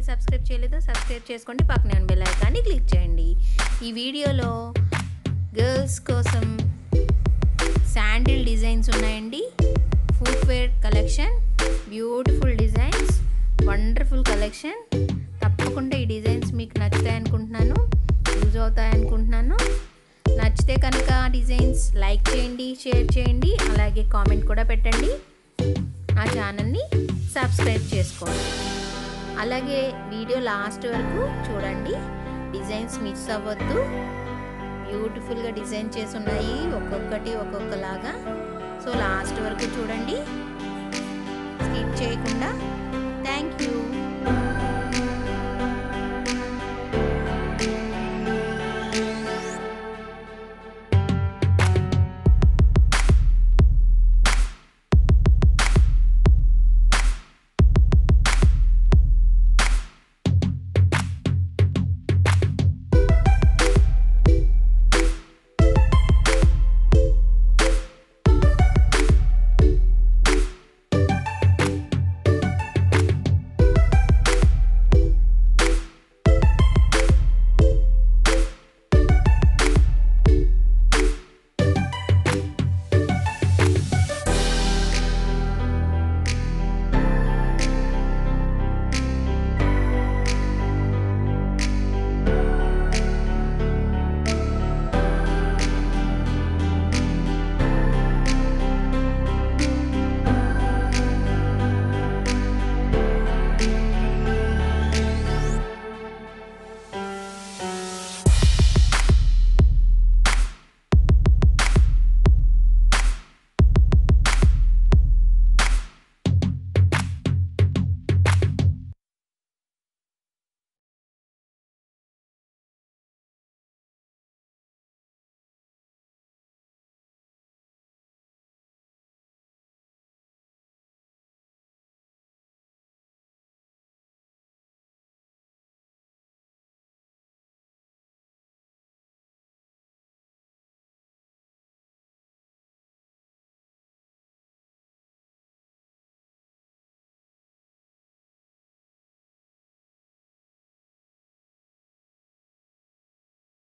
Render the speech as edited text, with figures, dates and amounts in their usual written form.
Subscribe చేయలేదో subscribe చేసుకోండి, పక్కనే ఉన్న బెల్ ఐకాన్ని క్లిక్ చేయండి. ఈ వీడియోలో గర్ల్స్ కోసం శాండిల్ డిజైన్స్ ఉన్నాయండి. Footwear collection, beautiful designs, wonderful collection. తప్పకుండా ఈ డిజైన్స్ మీకు నచ్చుతాయి అనుకుంటున్నాను, యూజ్ అవుతాయి అనుకుంటున్నాను. నచ్చితే కనుక డిజైన్స్ లైక్ చేయండి, షేర్ చేయండి, అలాగే కామెంట్ కూడా పెట్టండి. నా ఛానల్ని సబ్స్క్రైబ్ చేసుకోండి. అలాగే వీడియో లాస్ట్ వరకు చూడండి, డిజైన్స్ మిస్ అవ్వద్దు. బ్యూటిఫుల్గా డిజైన్ చేసి ఉన్నాయి, ఒక్కొక్కటి ఒక్కొక్కలాగా. సో లాస్ట్ వరకు చూడండి, స్కిప్ చేయకుండా.